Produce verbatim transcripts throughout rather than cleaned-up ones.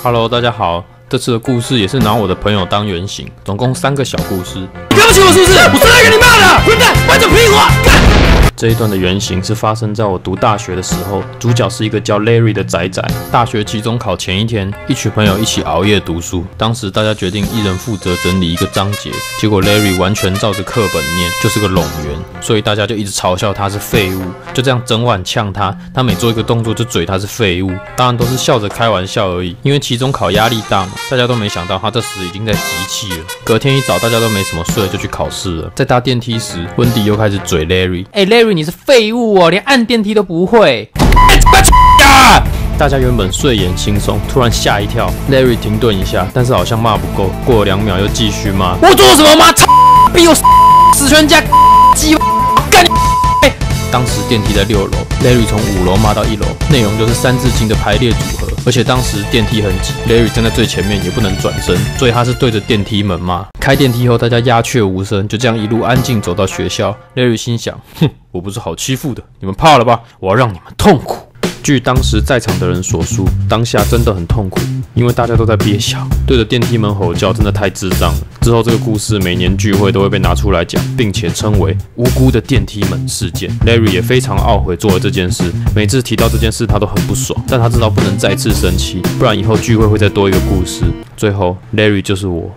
Hello， 大家好。这次的故事也是拿我的朋友当原型，总共三个小故事。 你看不起我是不是？我生来给你骂的，混蛋，关着屁话！干！ 这一段的原型是发生在我读大学的时候，主角是一个叫 Larry 的仔仔。大学期中考前一天，一群朋友一起熬夜读书。当时大家决定一人负责整理一个章节，结果 Larry 完全照着课本念，就是个冗员，所以大家就一直嘲笑他是废物，就这样整晚呛他。他每做一个动作就嘴他是废物，当然都是笑着开玩笑而已。因为期中考压力大嘛，大家都没想到他这时已经在集气了。隔天一早，大家都没什么睡，就去考试了。在搭电梯时，温迪又开始嘴 Larry， 哎、欸、，Larry 你是废物哦，连按电梯都不会。大家原本睡眼惺忪，突然吓一跳。Larry 停顿一下，但是好像骂不够，过了两秒又继续骂。我做了什么吗？操！逼我死全家！鸡干你！当时电梯在六楼 ，Larry 从五楼骂到一楼，内容就是三字经的排列组合。而且当时电梯很挤 ，Larry 站在最前面也不能转身，所以他是对着电梯门骂。开电梯后，大家鸦雀无声，就这样一路安静走到学校。Larry 心想：哼，我不是好欺负的，你们怕了吧？我要让你们痛苦。据当时在场的人所述，当下真的很痛苦，因为大家都在憋笑，对着电梯门吼叫，真的太智障了。之后这个故事每年聚会都会被拿出来讲，并且称为无辜的电梯门事件。Larry 也非常懊悔做了这件事，每次提到这件事他都很不爽，但他知道不能再次生气，不然以后聚会会再多一个故事。最后 Larry 就是我。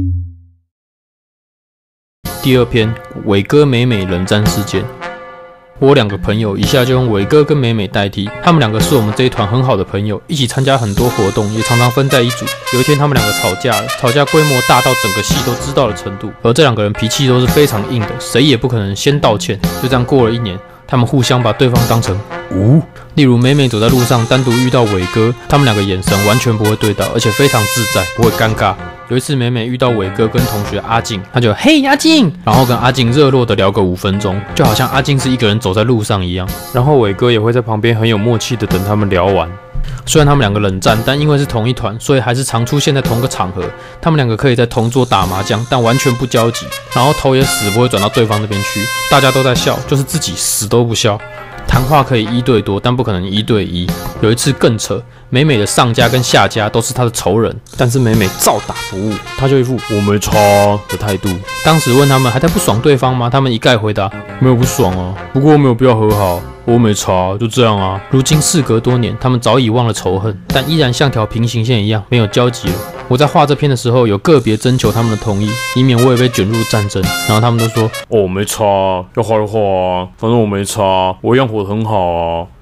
第二篇，伟哥美美冷战事件。我有两个朋友，以下就用伟哥跟美美代替。他们两个是我们这一团很好的朋友，一起参加很多活动，也常常分在一组。有一天，他们两个吵架了，吵架规模大到整个系都知道的程度。而这两个人脾气都是非常硬的，谁也不可能先道歉。就这样过了一年，他们互相把对方当成无。例如，美美走在路上单独遇到伟哥，他们两个眼神完全不会对到，而且非常自在，不会尴尬。有一次，美美遇到伟哥跟同学阿静，她就嘿阿静，然后跟阿静热络的聊个五分钟，就好像阿静是一个人走在路上一样。然后伟哥也会在旁边很有默契的等他们聊完。虽然他们两个冷战，但因为是同一团，所以还是常出现在同个场合。他们两个可以在同桌打麻将，但完全不交集，然后头也死不会转到对方那边去。大家都在笑，就是自己死都不笑。谈话可以一对多，但不可能一对一。有一次更扯，美美的上家跟下家都是她的仇人，但是美美照打不误，她就一副我没差的态度。当时问他们还在不爽对方吗？他们一概回答没有不爽啊，不过没有必要和好，我没差，就这样啊。如今事隔多年，他们早已忘了仇恨，但依然像条平行线一样没有交集了。我在画这篇的时候，有个别征求他们的同意，以免我也被卷入战争。然后他们都说：“哦，没差，要画就画啊，反正我没差，我一样活得很好啊。”